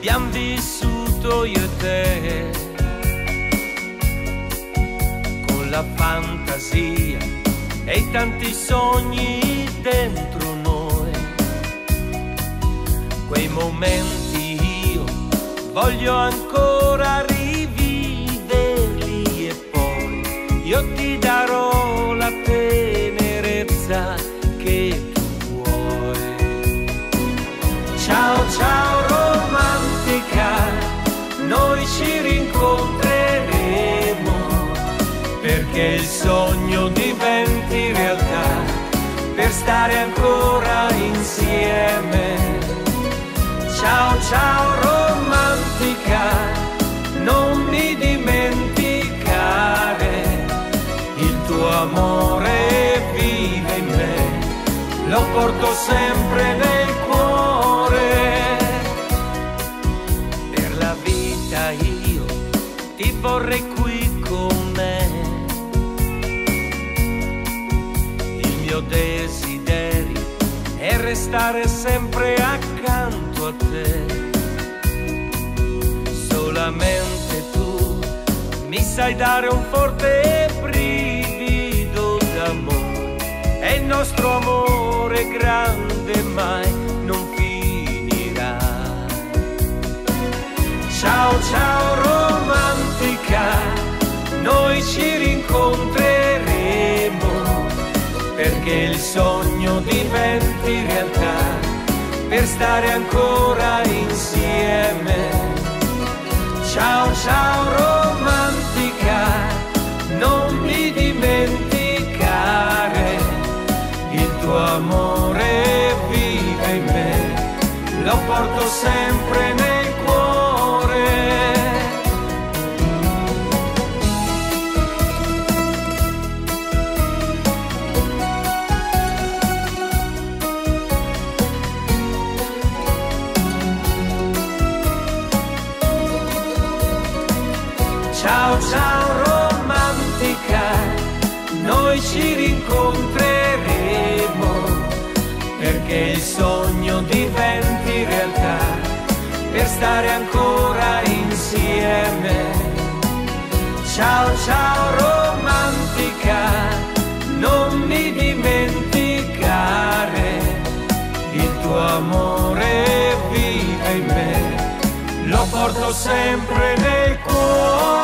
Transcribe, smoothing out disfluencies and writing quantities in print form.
abbiamo vissuto io e te, con la fantasia e i tanti sogni dentro noi. Quei momenti io voglio ancora riviverli, e poi io ti darò la tenerezza che tu vuoi. Ciao ciao romantica, noi ci rincontreremo perché il sogno diventi realtà, per stare ancora insieme. Ciao ciao romantica, non mi dimenticare, il tuo amore vive in me, lo porto sempre nel cuore. Per la vita io ti vorrei qui con me, il mio desiderio è restare sempre accanto a te. Solamente tu mi sai dare un forte brivido d'amore, e il nostro amore grande mai non finirà. Ciao ciao romantica, noi ci rincontreremo perché il sogno diventi realtà, per stare ancora insieme. Ciao ciao romantica, non mi dimenticare, il tuo amore vive in me, lo porto sempre nel cuore. Ciao ciao romantica, noi ci rincontreremo perché il sogno diventi realtà, per stare ancora insieme. Ciao ciao romantica, non mi dimenticare, il tuo amore vive in me, lo porto sempre nel cuore.